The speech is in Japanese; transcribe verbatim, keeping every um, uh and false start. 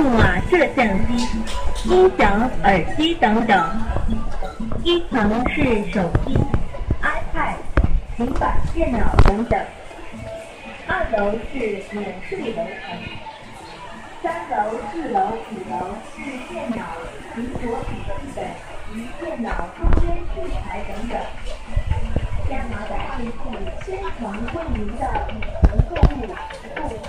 数码摄像机、音响、耳机等等。一层是手机、iPad、平板电脑等等。二楼是免税楼层，三楼、四楼、五楼是电脑、苹果笔记本及电脑周边器材等等。加拿大电信千城为您的免费购物服务。